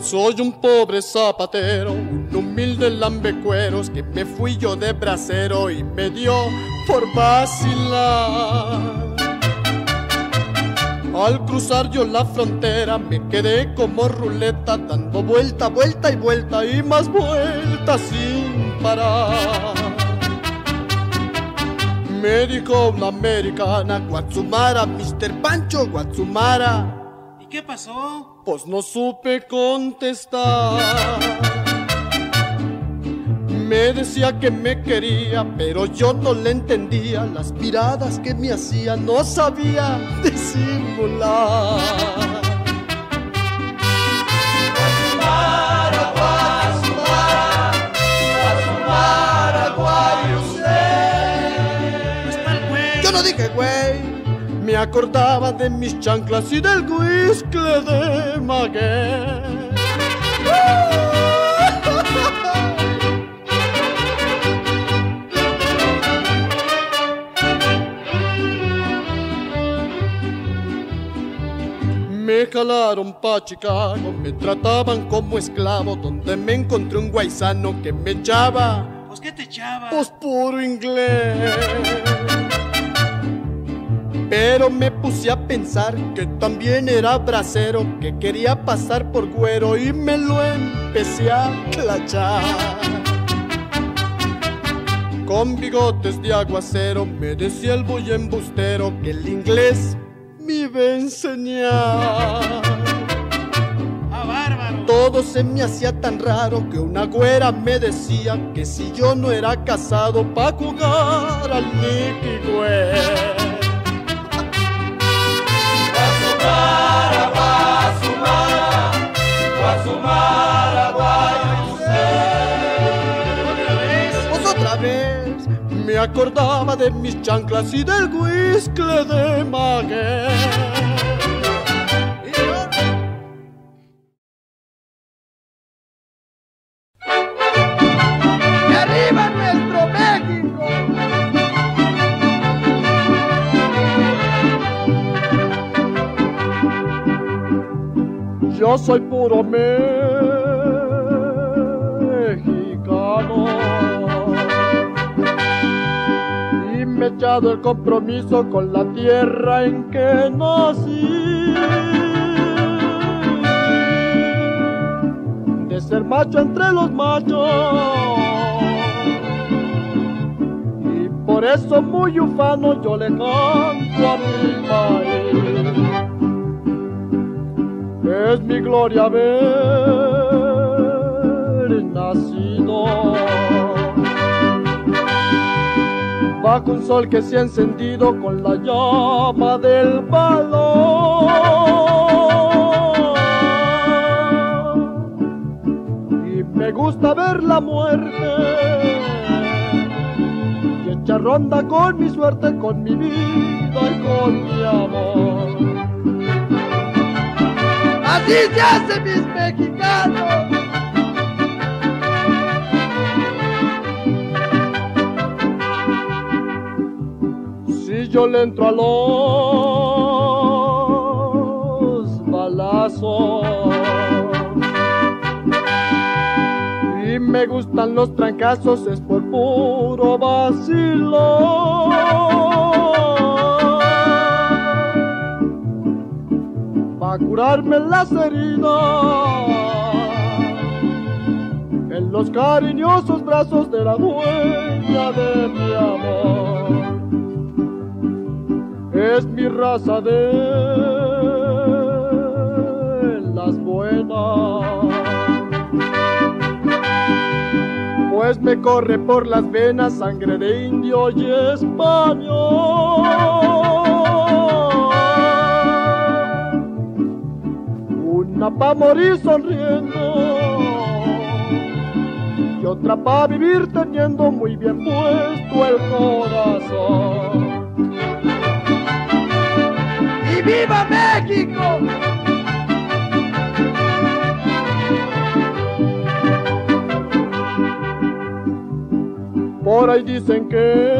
Soy un pobre zapatero, un humilde lambecueros, que me fui yo de bracero y me dio por vacilar. Al cruzar yo la frontera me quedé como ruleta, dando vuelta, vuelta y vuelta y más vueltas sin parar. Me dijo una americana, Guatsumara, Mr. Pancho Guatsumara. ¿Y qué pasó? Pues no supe contestar. Me decía que me quería, pero yo no le entendía. Las miradas que me hacía no sabía disimular. Guatsumara, Guatsumara, Guatsumara, guay usted. Pues cuál güey. Yo no dije güey. Me acordaba de mis chanclas y del güiscle de Maguey. Me jalaron pa' Chicago, me trataban como esclavo, donde me encontré un guaisano que me echaba. ¿Pues qué te echaba? Pues puro inglés. Pero me puse a pensar que también era bracero, que quería pasar por güero y me lo empecé a clachar. Con bigotes de aguacero me decía el boy embustero que el inglés me iba a enseñar. ¡Ah, bárbaro! Todo se me hacía tan raro que una güera me decía que si yo no era casado pa' jugar al Nicky güey. Guatsumara, Guatsumara, Guatsumara, guay usted. Pues otra vez me acordaba de mis chanclas y del güiscle de Maguey. ¡Y arriba nuestro México! Yo soy puro mexicano y me he echado el compromiso con la tierra en que nací, de ser macho entre los machos, y por eso muy ufano yo le canto a mi país. Es mi gloria haber nacido bajo un sol que se ha encendido con la llama del valor, y me gusta ver la muerte y echar ronda con mi suerte, con mi vida y con mi amor. ¡Así se hace, mis mexicanos! Si yo le entro a los balazos y me gustan los trancazos, es por puro vacilo. A curarme las heridas en los cariñosos brazos de la dueña de mi amor. Es mi raza de las buenas, pues me corre por las venas sangre de indio y español. Una pa' morir sonriendo y otra pa' vivir teniendo muy bien puesto el corazón. ¡Y viva México! Por ahí dicen que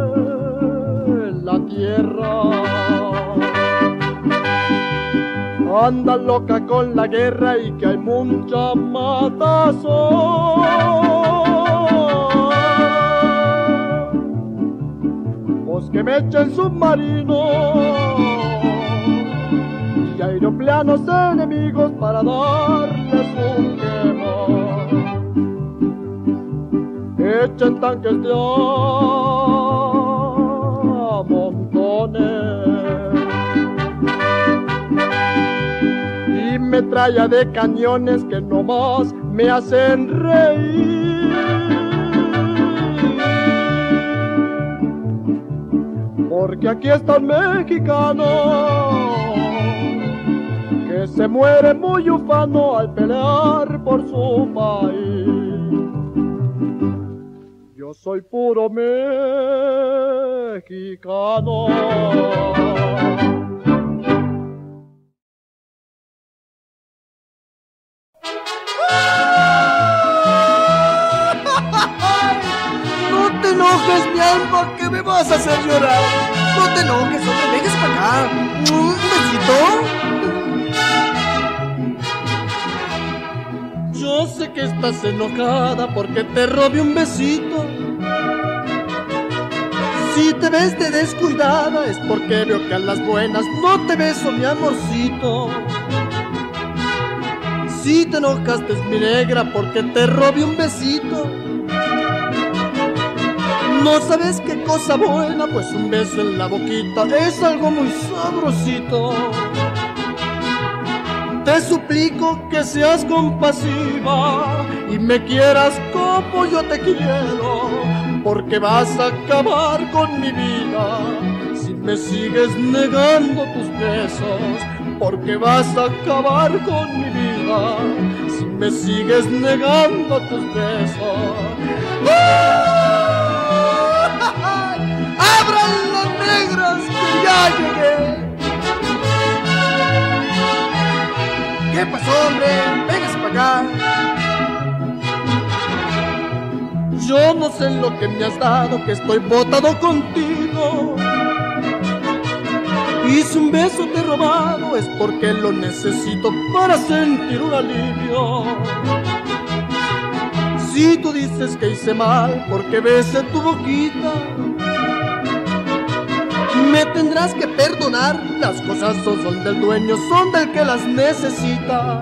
la tierra anda loca con la guerra y que hay mucha matazón. Pues que me echen submarinos y aeroplanos enemigos para darles un quemón. Echen tanques de a montones y metralla de cañones que nomás me hacen reír. Porque aquí está un mexicano que se muere muy ufano al pelear por su país. Yo soy puro mexicano. No te enojes, mi alma, que me vas a hacer llorar. No te enojes, hombre, vengas para acá. Un besito. Yo sé que estás enojada porque te robé un besito. Si te ves de descuidada es porque veo que a las buenas no te beso, mi amorcito. Si te enojaste es mi negra porque te robé un besito. No sabes qué cosa buena, pues un beso en la boquita es algo muy sabrosito. Te suplico que seas compasiva y me quieras como yo te quiero, porque vas a acabar con mi vida si me sigues negando tus besos, porque vas a acabar con mi vida si me sigues negando tus besos. ¡Abran las negras que ya llegué! ¿Qué pasó, hombre? Véngase para acá. Yo no sé lo que me has dado, que estoy botado contigo. Y si un beso te he robado es porque lo necesito para sentir un alivio. Si tú dices que hice mal porque besé tu boquita, me tendrás que perdonar. Las cosas son del dueño, son del que las necesita.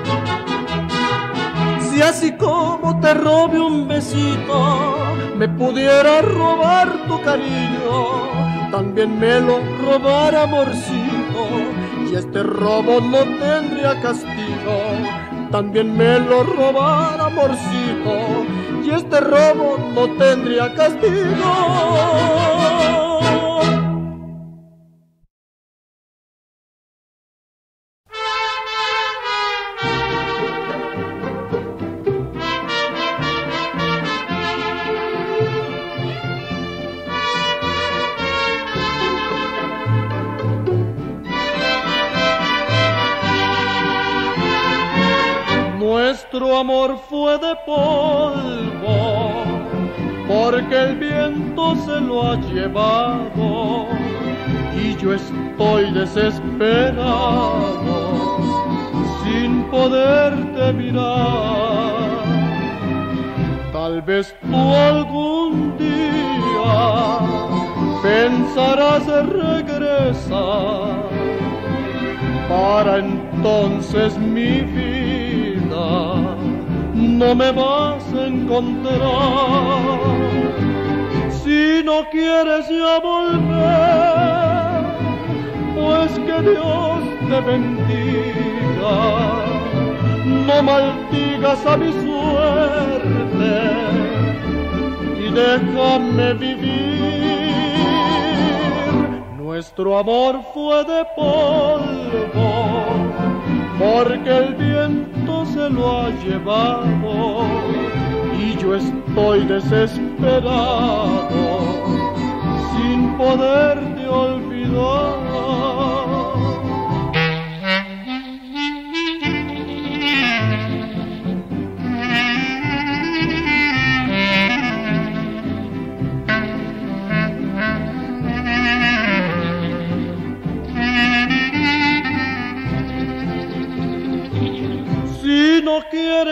Si así como te robé un besito me pudiera robar tu cariño, también me lo robara, amorcito, y este robo no tendría castigo. También me lo robara, amorcito, y este robo no tendría castigo. Nuestro amor fue de polvo, porque el viento se lo ha llevado, y yo estoy desesperado, sin poderte mirar. Tal vez tú algún día pensarás regresar, para entonces mi vida no me vas a encontrar. Si no quieres ya volver, pues que Dios te bendiga. No maldigas a mi suerte y déjame vivir. Nuestro amor fue de polvo, porque el viento se lo ha llevado, y yo estoy desesperado, sin poderte olvidar.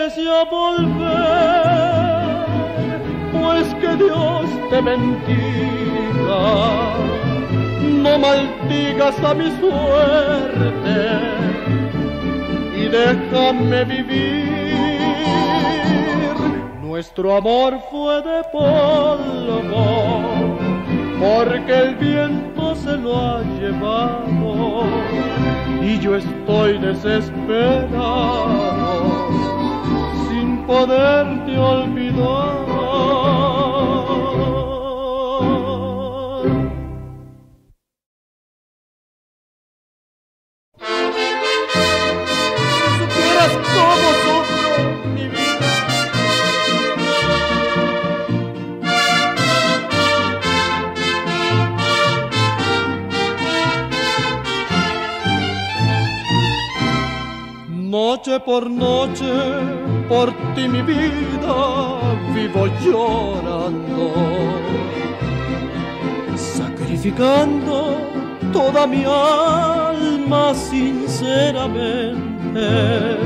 quieres ya volver, pues que Dios te bendiga. No maldigas a mi suerte y déjame vivir. Nuestro amor fue de polvo, porque el viento se lo ha llevado, y yo estoy desesperado, sin poderte olvidar. Noche por noche, por ti mi vida, vivo llorando, sacrificando toda mi alma sinceramente.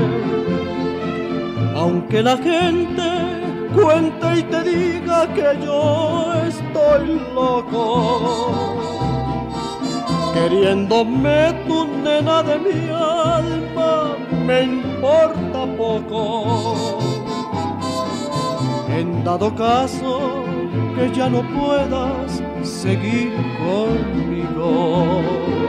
Aunque la gente cuente y te diga que yo estoy loco, queriéndome tu nena de mi alma, me importa poco. En dado caso que ya no puedas seguir conmigo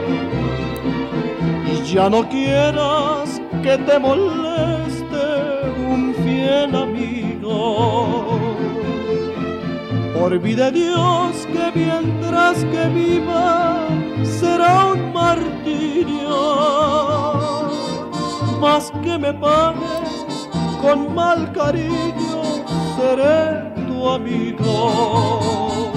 y ya no quieras que te moleste un fiel amigo, por vida de Dios que mientras que viva será un martirio, más que me pagues con mal cariño, seré tu amigo.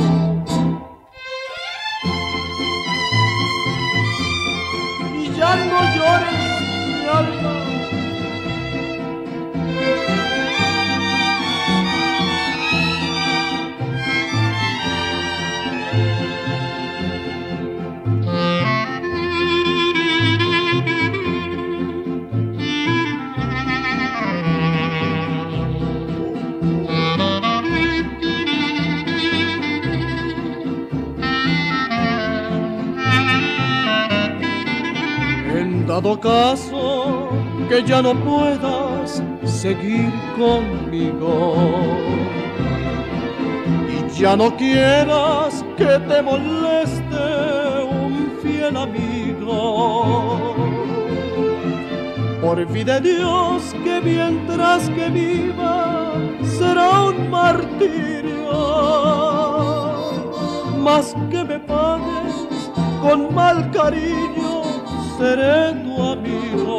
Y ya no llores, mi alma. Dado caso que ya no puedas seguir conmigo y ya no quieras que te moleste un fiel amigo, por vida de Dios que mientras que viva será un martirio, más que me pagues con mal cariño, seré tu amigo.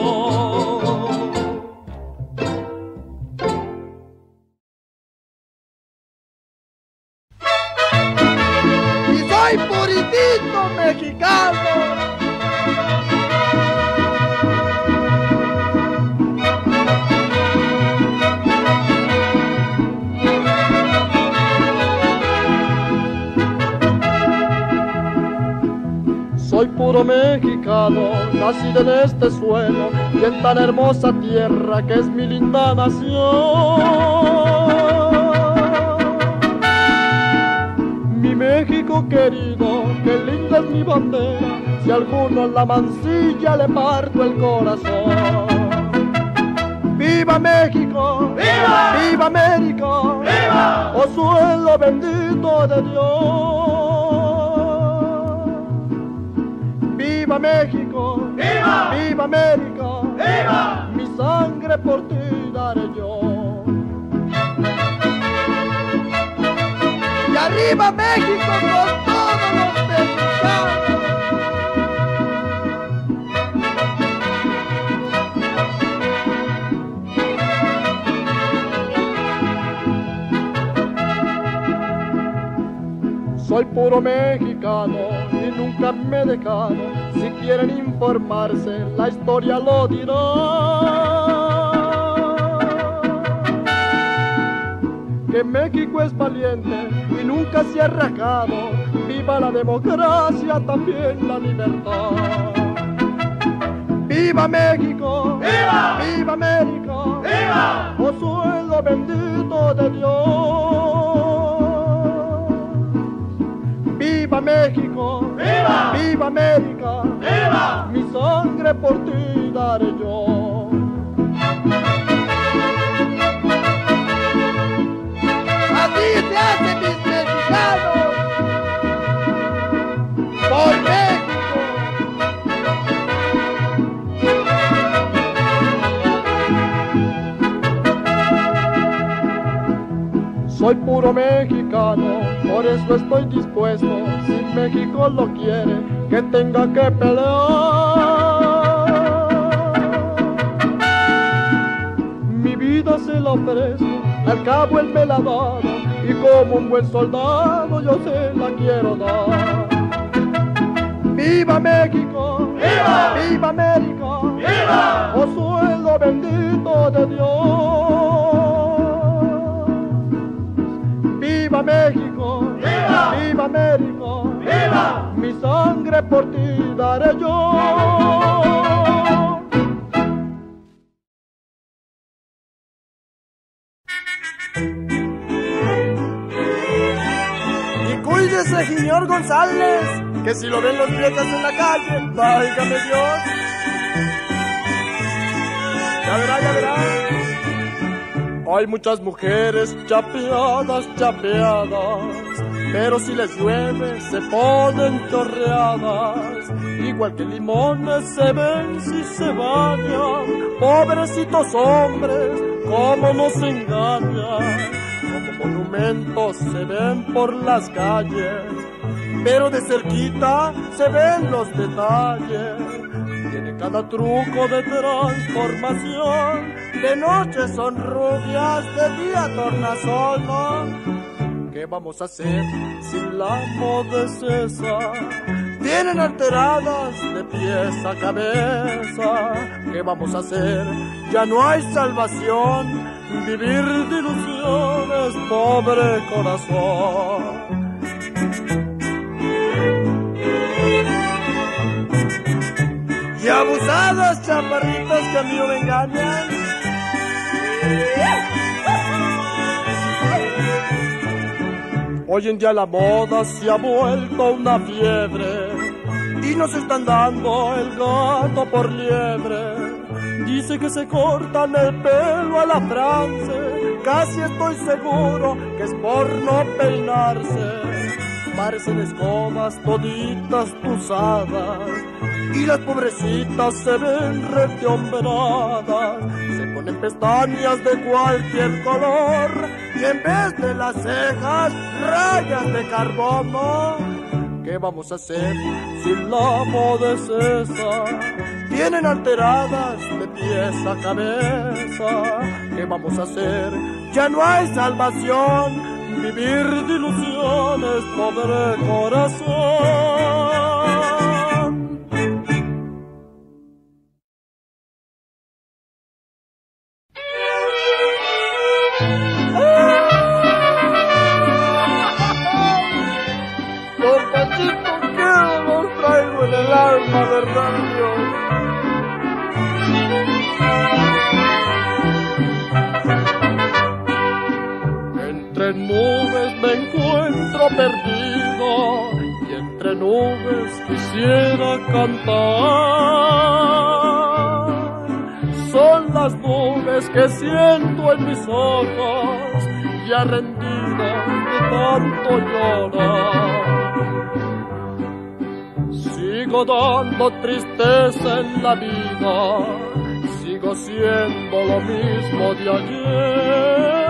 Y soy puritito mexicano. Soy puro mexicano, nacido en este suelo y en tan hermosa tierra que es mi linda nación. Mi México querido, qué linda es mi bandera, si alguno en la mancilla le parto el corazón. ¡Viva México! ¡Viva! ¡Viva América! ¡Viva! ¡Oh suelo bendito de Dios! ¡Viva México! ¡Viva! ¡Viva América! ¡Viva! Mi sangre por ti daré yo. ¡Y arriba México con todos los mexicanos! Soy puro mexicano y nunca me he dejado. Si quieren informarse, la historia lo dirá. Que México es valiente y nunca se ha rajado. Viva la democracia, también la libertad. ¡Viva México! ¡Viva! ¡Viva América! ¡Viva! Josuelo bendito de Dios. ¡Viva México! ¡Viva! ¡Viva América! ¡Viva! Mi sangre por ti daré yo. Así se hace, mis mexicanos, por México. Soy puro mexicano, por eso estoy dispuesto, si México lo quiere, que tenga que pelear. Mi vida se la ofrezco, al cabo él me la ha dado, y como un buen soldado yo se la quiero dar. ¡Viva México! ¡Viva! ¡Viva América! ¡Viva! Josuelo bendito de Dios. ¡Viva México! ¡Viva! ¡Viva América! ¡Viva! Mi sangre por ti daré yo. Y cuídese, señor González, que si lo ven los viejas en la calle, válgame Dios. Ya verá, ya verá. Hay muchas mujeres chapeadas, chapeadas, pero si les llueve se ponen chorreadas. Igual que limones se ven si se bañan. Pobrecitos hombres, cómo nos engañan. Como monumentos se ven por las calles, pero de cerquita se ven los detalles. Tiene cada truco de transformación. De noche son rubias, de día tornasol, ¿no? ¿Qué vamos a hacer si la moda es esa? Vienen alteradas de pies a cabeza. ¿Qué vamos a hacer? Ya no hay salvación. Vivir de ilusiones, pobre corazón. Y abusados chaparritos que a mí no me engañan. Hoy en día la moda se ha vuelto una fiebre y nos están dando el gato por liebre. Dice que se cortan el pelo a la France, casi estoy seguro que es por no peinarse. Parecen escobas toditas tusadas y las pobrecitas se ven reteombradas. Se ponen pestañas de cualquier color y en vez de las cejas, rayas de carbono. ¿Qué vamos a hacer si la moda es esa? Vienen alteradas de pies a cabeza. ¿Qué vamos a hacer? Ya no hay salvación. Vivir de ilusiones, pobre corazón. Compachito, ¿qué dolor traigo en el alma, verdad, Dios? Entre nubes me encuentro perdido y entre nubes quisiera cantar. Son las nubes que siento en mis ojos, ya rendidas de tanto llorar. Sigo dando tristeza en la vida, sigo siendo lo mismo de ayer.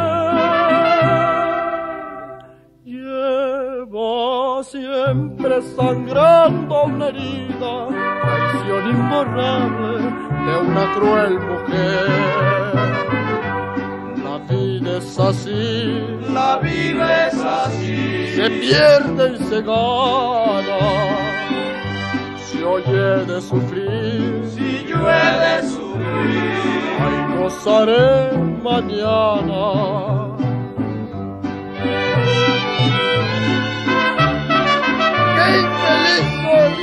Llevo siempre sangrando una herida, traición imborrable de una cruel mujer. La vida es así, la vida es así, se pierde y se gana. Si hoy he de sufrir, si yo he de sufrir, ay, gozaré mañana. ¡Qué infeliz soy!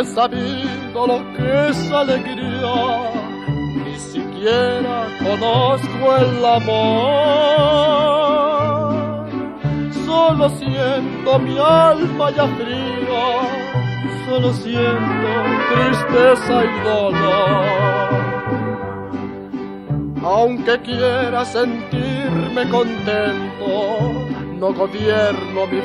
he sabido lo que es alegría, ni siquiera conozco el amor. Solo siento mi alma ya fría, solo siento tristeza y dolor. Aunque quiera sentirme contento, no gobierno mi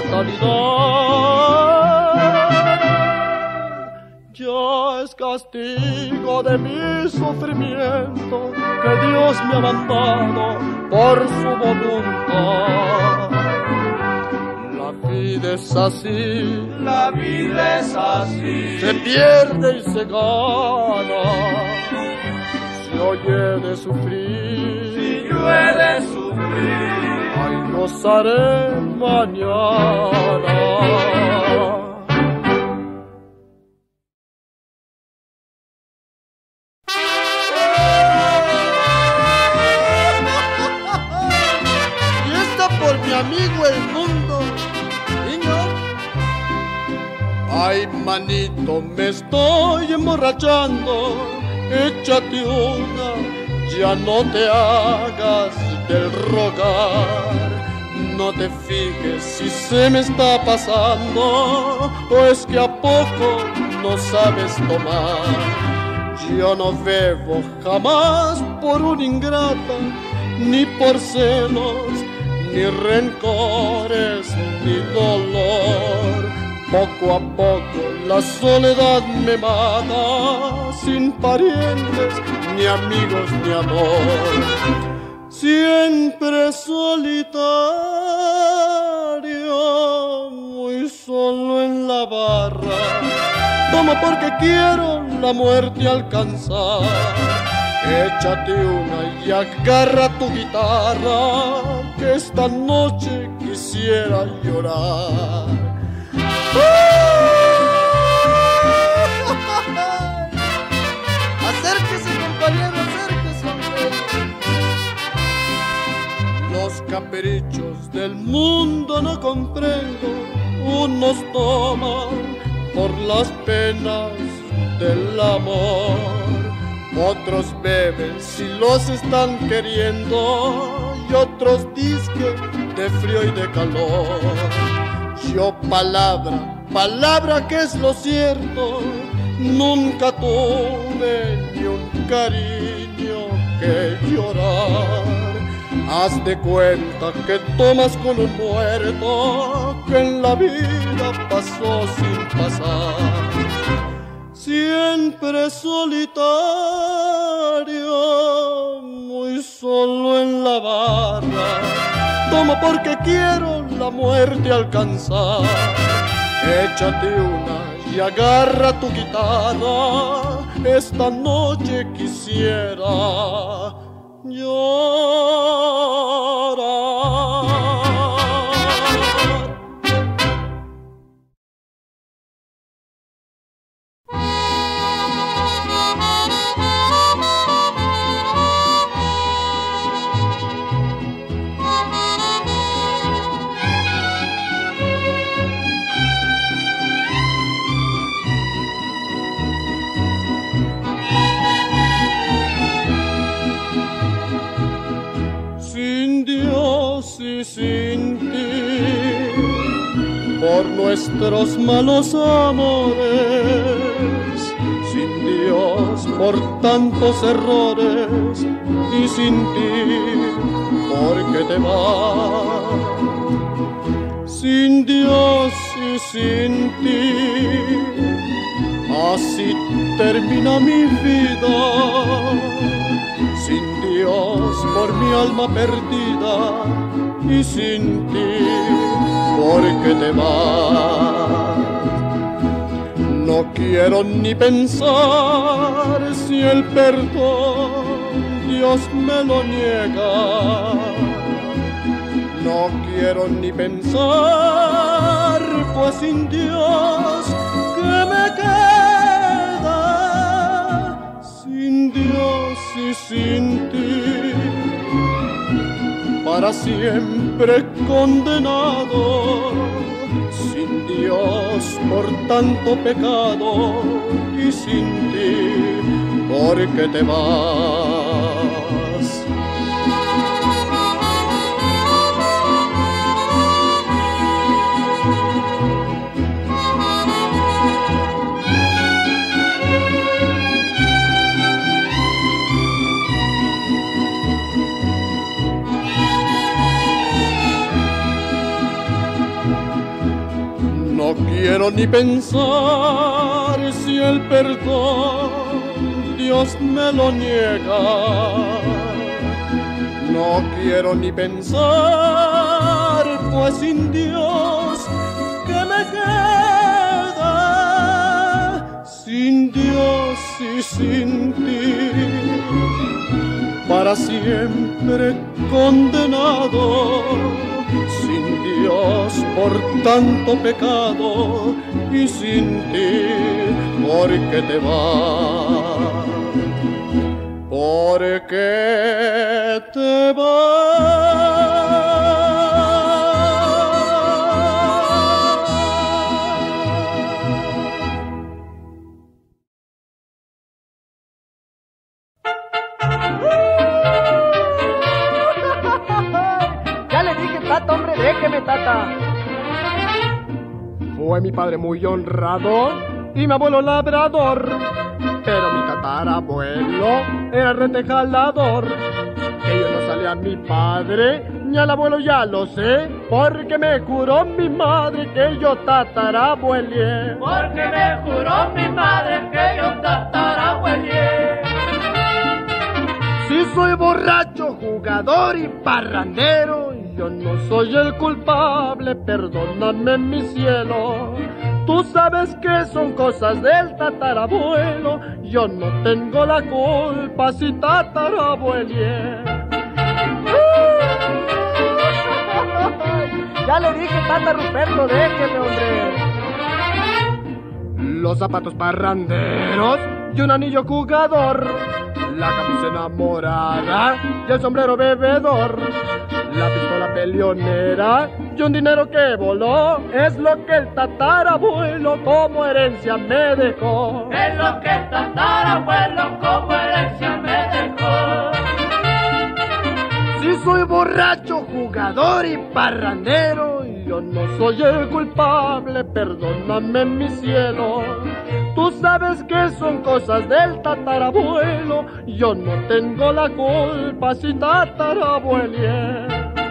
fatalidad. Ya es castigo de mi sufrimiento que Dios me ha mandado por su voluntad. La vida es así, La vida es así. se pierde y se gana. Si hoy he de sufrir, Si yo he de sufrir, ay, gozaré mañana. Y esta por mi amigo el mundo, niño. Ay, manito, me estoy emborrachando. Échate una, ya no te hagas del rogar. No te fijes si se me está pasando, o es que a poco no sabes tomar. Yo no bebo jamás por una ingrata, ni por celos, ni rencores, ni dolor. Poco a poco la soledad me mata, sin parientes, ni amigos, ni amor. Siempre solitario, muy solo en la barra. Tomo porque quiero la muerte alcanzar. Échate una y agarra tu guitarra, que esta noche quisiera llorar. Acérquese, compañero, acérquese, hombre. Los caprichos del mundo no comprendo. Unos toman por las penas del amor, otros beben si los están queriendo, y otros disque de frío y de calor. Yo palabra que es lo cierto, nunca tuve ni un cariño que llorar. Haz de cuenta que tomas con un muerto que en la vida pasó sin pasar. Siempre solitario, muy solo en la barra. Tomo porque quiero la muerte alcanzar. Échate una y agarra tu guitarra. Esta noche quisiera llorar. Y sin ti, por nuestros malos amores, sin Dios por tantos errores, y sin ti, porque te vas. Sin Dios y sin ti, así termina mi vida. Sin Dios por mi alma perdida, y sin ti, porque te vas. No quiero ni pensar si el perdón Dios me lo niega. No quiero ni pensar, pues sin Dios, ¿qué me queda? Sin Dios y sin ti, para siempre condenado. Sin Dios Dios por tanto pecado y sin ti, ¿por qué te vas? No quiero ni pensar si el perdón Dios me lo niega. No quiero ni pensar, pues sin Dios, ¿qué me queda? Sin Dios y sin ti, para siempre condenado. Sin Dios por tanto pecado y sin ti, ¿por qué te vas? ¿Por qué te vas? Ya le dije, tata, hombre, déjeme, tata. Fue mi padre muy honrado y mi abuelo labrador, pero mi tatarabuelo era retejalador. Que yo no salía a mi padre ni al abuelo, ya lo sé, porque me juró mi madre que yo tatarabuelié. Porque me juró mi madre que yo tatarabuelié. Si soy borracho, jugador y parrandero, yo no soy el culpable, perdóname mi cielo. Tú sabes que son cosas del tatarabuelo, yo no tengo la culpa si tatarabuelié. Ya le dije, tata Ruperto, déjeme, hombre. Los zapatos parranderos y un anillo jugador, la camisa enamorada y el sombrero bebedor, la pistola peleonera y un dinero que voló, es lo que el tatarabuelo como herencia me dejó. Es lo que el tatarabuelo como herencia me dejó. Si soy borracho, jugador y parrandero, yo no soy el culpable, perdóname mi cielo. Tú sabes que son cosas del tatarabuelo, yo no tengo la culpa si tatarabuelié.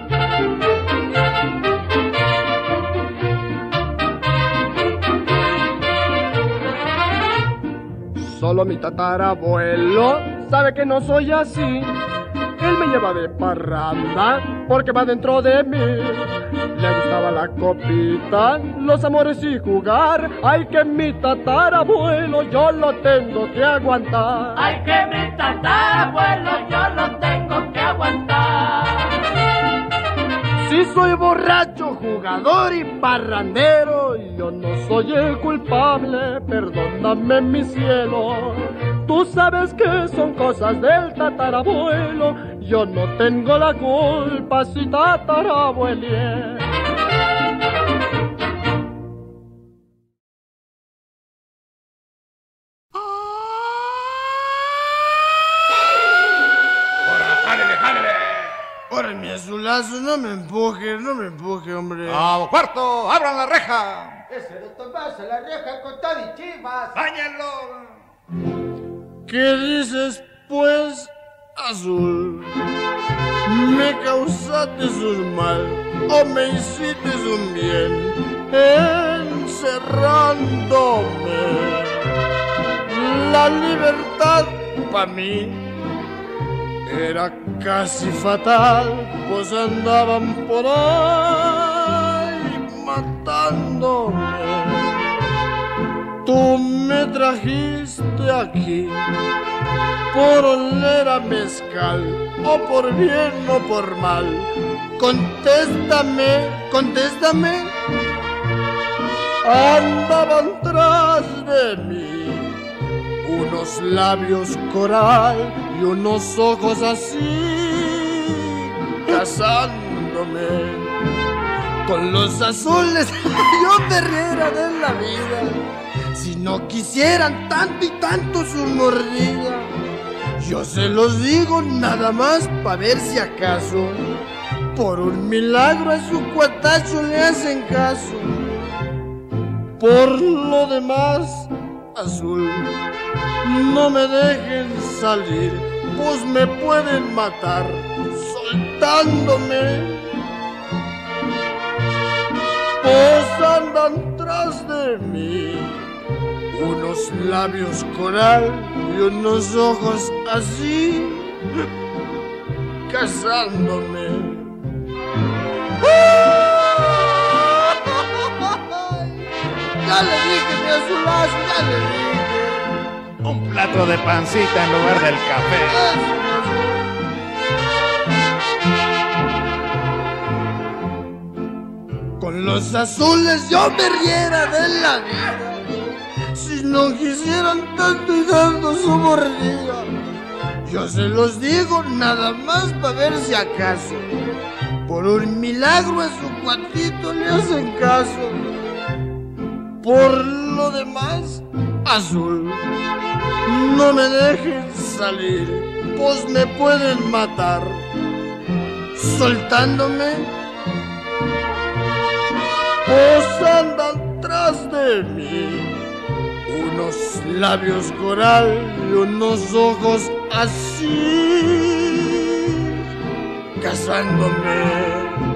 Solo mi tatarabuelo sabe que no soy así. Él me lleva de parranda porque va dentro de mí. Le gustaba la copita, los amores y jugar. Ay, que mi tatarabuelo yo lo tengo que aguantar. Ay, que mi tatarabuelo yo lo tengo que aguantar. Si soy borracho, jugador y parrandero, yo no soy el culpable, perdóname mi cielo. Tú sabes que son cosas del tatarabuelo, yo no tengo la culpa si tatarabuelié. Ahora, mi azulazo, no me empuje, hombre. ¡Vamos, cuarto! ¡Abran la reja! Ese de tomarse la reja con todo y chivas. ¡Báñenlo! ¿Qué dices, pues, azul? ¿Me causaste un mal o me hiciste un bien encerrándome? La libertad para mí era casi fatal, pues andaban por ahí matándome. Tú me trajiste aquí por oler a mezcal, o por bien o por mal. Contéstame, andaban tras de mí unos labios coral y unos ojos así, casándome. Con los azules yo me riera de la vida. Si no quisieran tanto y tanto su mordida, yo se los digo nada más pa' ver si acaso por un milagro a su cuatacho le hacen caso. Por lo demás, azul, no me dejen salir, pues me pueden matar soltándome. Pues andan tras de mí unos labios coral y unos ojos así, casándome. Ya le dije, mi azulazo, ya le dije. Un plato de pancita en lugar del café. Con los azules yo me riera de la vida. Si no quisieran tanto y tanto su mordida, yo se los digo nada más para ver si acaso por un milagro a su cuatito le hacen caso. Por lo demás, azul, no me dejen salir, pues me pueden matar soltándome. Pues andan tras de mí unos labios coral y unos ojos así, casándome.